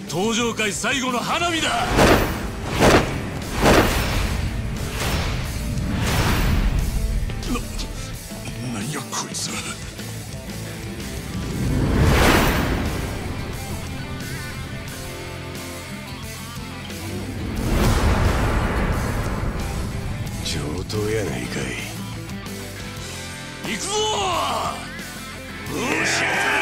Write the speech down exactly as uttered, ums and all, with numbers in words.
登場回最後の花火だ。な、なんやこいつ。 上等やないかい。 行くぞー。よっしゃ。